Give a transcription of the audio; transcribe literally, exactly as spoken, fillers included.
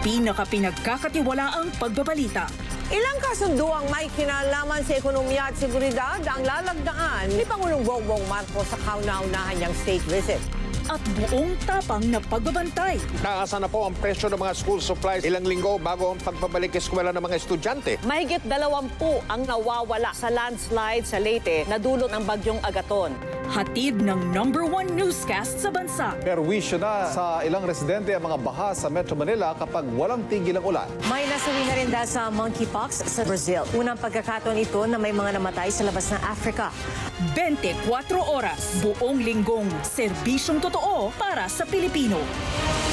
pinakapinagkakatiwalaang pagbabalita. Ilang kasunduang may kinalaman sa ekonomiya at seguridad ang lalagdaan ni Pangulong Bongbong Marcos sa kauna-unahan niyang state visit. At buong tapang na pagbabantay. Taasa na po ang presyo ng mga school supplies ilang linggo bago ang pagbabalik eskwela ng mga estudyante. Mahigit dalawampu ang nawawala sa landslide sa Leyte na dulot ng bagyong Agaton. Hatid ng number one newscast sa bansa. Perwisyo na sa ilang residente ang mga baha sa Metro Manila kapag walang tigil ang ulan. May nasawi na rin dahil sa monkeypox sa Brazil. Unang pagkakataon ito na may mga namatay sa labas ng Africa. twenty-four oras, buong linggong, serbisyong totoo para sa Pilipino.